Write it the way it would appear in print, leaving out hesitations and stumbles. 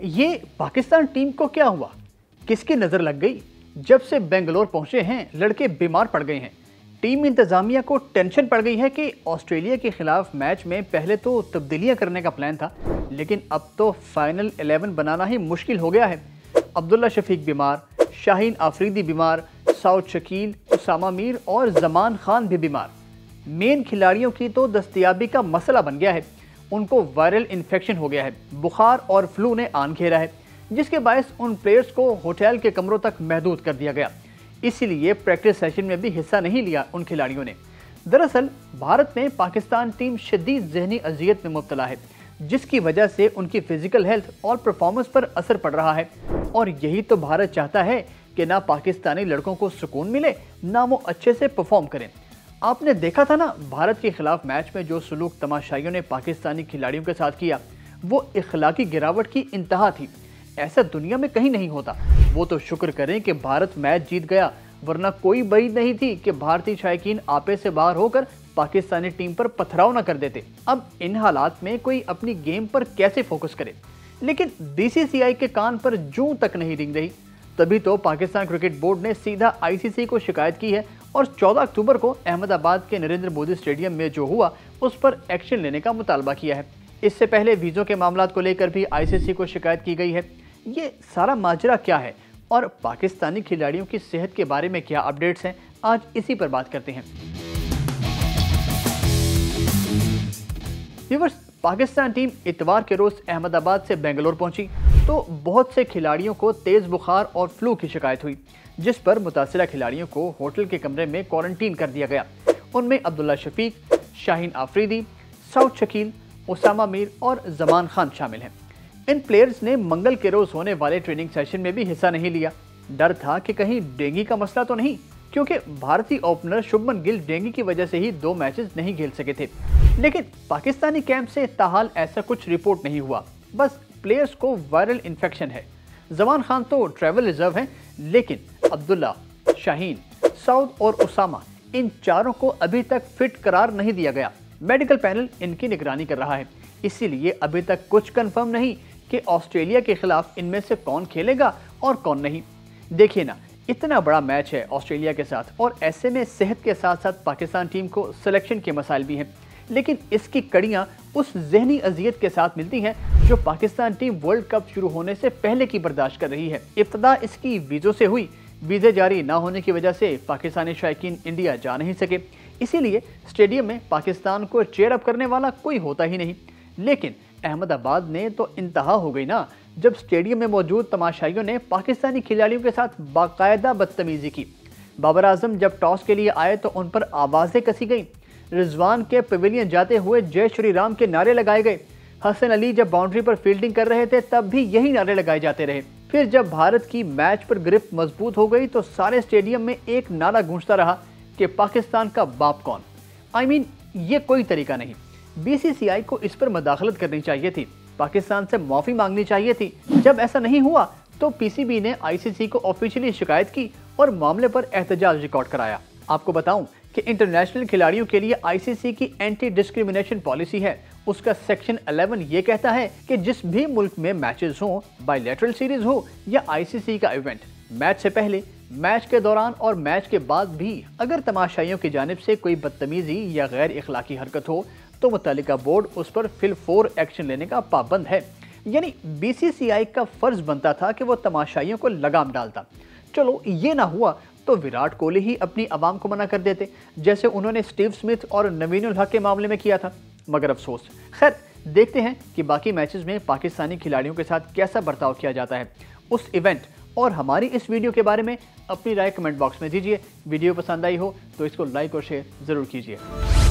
ये पाकिस्तान टीम को क्या हुआ? किसकी नज़र लग गई? जब से बेंगलोर पहुंचे हैं लड़के बीमार पड़ गए हैं। टीम इंतज़ामिया को टेंशन पड़ गई है कि ऑस्ट्रेलिया के खिलाफ मैच में पहले तो तब्दीलियां करने का प्लान था, लेकिन अब तो फाइनल 11 बनाना ही मुश्किल हो गया है। अब्दुल्ला शफीक बीमार, शाहीन आफरीदी बीमार, सऊद शकील, उसामा मीर और जमान खान भी बीमार। मेन खिलाड़ियों की तो दस्तयाबी का मसला बन गया है। उनको वायरल इन्फेक्शन हो गया है, बुखार और फ्लू ने आन घेरा है, जिसके बायस उन प्लेयर्स को होटल के कमरों तक महदूद कर दिया गया। इसीलिए प्रैक्टिस सेशन में भी हिस्सा नहीं लिया उन खिलाड़ियों ने। दरअसल भारत में पाकिस्तान टीम शदीद जहनी अजियत में मुब्तला है, जिसकी वजह से उनकी फिजिकल हेल्थ और परफॉर्मेंस पर असर पड़ रहा है। और यही तो भारत चाहता है कि ना पाकिस्तानी लड़कों को सुकून मिले, ना वो अच्छे से परफॉर्म करें। आपने देखा था ना भारत के खिलाफ मैच में जो सलूक तमाशाइयों ने पाकिस्तानी खिलाड़ियों के साथ किया, वो इखलाकी गिरावट की इंतहा थी। ऐसा दुनिया में कहीं नहीं होता। वो तो शुक्र करें कि भारत मैच जीत गया, वरना कोई उम्मीद नहीं थी कि भारतीय शायकीन आपे से बाहर होकर पाकिस्तानी टीम पर पथराव न कर देते। अब इन हालात में कोई अपनी गेम पर कैसे फोकस करे? लेकिन बीसीसीआई के कान पर जूं तक नहीं रिंग रही। तभी तो पाकिस्तान क्रिकेट बोर्ड ने सीधा आईसीसी को शिकायत की है और 14 अक्टूबर को अहमदाबाद के नरेंद्र मोदी स्टेडियम में जो हुआ उस पर एक्शन लेने का मुतालबा किया है। इससे पहले वीज़ों के मामलात को लेकर भी आईसीसी को शिकायत की गई है। ये सारा माजरा क्या है और पाकिस्तानी खिलाड़ियों की सेहत के बारे में क्या अपडेट्स हैं, आज इसी पर बात करते हैं। व्यूअर्स, पाकिस्तान टीम इतवार के रोज अहमदाबाद से बेंगलोर पहुंची तो बहुत से खिलाड़ियों को तेज बुखार और फ्लू की शिकायत हुई, जिस पर मुतासिरा खिलाड़ियों को होटल के कमरे में क्वारंटीन कर दिया गया। उनमें अब्दुल्ला शफीक, शाहीन आफरीदी, सऊद शकील, उसामा मीर और जमान खान शामिल हैं। इन प्लेयर्स ने मंगल के रोज होने वाले ट्रेनिंग सेशन में भी हिस्सा नहीं लिया। डर था कि कहीं डेंगू का मसला तो नहीं, क्योंकि भारतीय ओपनर शुभमन गिल डेंगू की वजह से ही 2 मैचेस नहीं खेल सके थे। लेकिन पाकिस्तानी कैंप से ताहाल ऐसा कुछ रिपोर्ट नहीं हुआ। बस प्लेयर्स को वायरल इन्फेक्शन है। जमान खान तो ट्रैवल रिजर्व हैं, लेकिन अब्दुल्ला, शाहीन, सऊद और उसामा, इन चारों को अभी तक फिट करार नहीं दिया गया। मेडिकल पैनल इनकी निगरानी कर रहा है, इसीलिए अभी तक कुछ कंफर्म नहीं कि ऑस्ट्रेलिया के खिलाफ इनमें से कौन खेलेगा और कौन नहीं। देखिए ना, इतना बड़ा मैच है ऑस्ट्रेलिया के साथ और ऐसे में सेहत के साथ साथ पाकिस्तान टीम को सिलेक्शन के मसाइल भी हैं। लेकिन इसकी कड़ियां उस जहनी अजियत के साथ मिलती हैं जो पाकिस्तान टीम वर्ल्ड कप शुरू होने से पहले की बर्दाश्त कर रही है। इब्तदा इसकी वीज़ों से हुई। वीज़े जारी ना होने की वजह से पाकिस्तानी शायकीन इंडिया जा नहीं सके, इसीलिए स्टेडियम में पाकिस्तान को चेयर अप करने वाला कोई होता ही नहीं। लेकिन अहमदाबाद ने तो इंतहा हो गई ना, जब स्टेडियम में मौजूद तमाशाइयों ने पाकिस्तानी खिलाड़ियों के साथ बाकायदा बदतमीजी की। बाबर आजम जब टॉस के लिए आए तो उन पर आवाज़ें कसी गईं। रिजवान के पवेलियन जाते हुए जय श्री राम के नारे लगाए गए। हसन अली जब बाउंड्री पर फील्डिंग कर रहे थे तब भी यही नारे लगाए जाते रहे। फिर जब भारत की मैच पर गिरफ्त मजबूत हो गई तो सारे स्टेडियम में एक नारा गूंजता रहा कि पाकिस्तान का बाप कौन। I mean, ये कोई तरीका नहीं। बीसीसीआई को इस पर मदाखलत करनी चाहिए थी, पाकिस्तान से माफ़ी मांगनी चाहिए थी। जब ऐसा नहीं हुआ तो पीसीबी ने आईसीसी को ऑफिशियली शिकायत की और मामले पर एहतजाज रिकॉर्ड कराया। आपको बताऊं कि इंटरनेशनल खिलाड़ियों के लिए आईसीसी की एंटी डिस्क्रिमिनेशन पॉलिसी है। उसका सेक्शन 11 ये कहता है कि जिस भी मुल्क में मैचेस हों, बायलैटरल सीरीज हो या आईसीसी का इवेंट, मैच से पहले, मैच के दौरान और मैच के बाद भी अगर तमाशाइयों की जानिब से कोई बदतमीजी या गैर इखलाकी हरकत हो तो मुतल्लिका बोर्ड उस पर फिल-फोर एक्शन लेने का पाबंद है। यानी बीसीसीआई का फर्ज बनता था कि वो तमाशाइयों को लगाम डालता। चलो ये ना हुआ तो विराट कोहली ही अपनी आवाम को मना कर देते, जैसे उन्होंने स्टीव स्मिथ और नवीन उल हक के मामले में किया था। मगर अफसोस। खैर, देखते हैं कि बाकी मैचेस में पाकिस्तानी खिलाड़ियों के साथ कैसा बर्ताव किया जाता है। उस इवेंट और हमारी इस वीडियो के बारे में अपनी राय कमेंट बॉक्स में दीजिए। वीडियो पसंद आई हो तो इसको लाइक और शेयर ज़रूर कीजिए।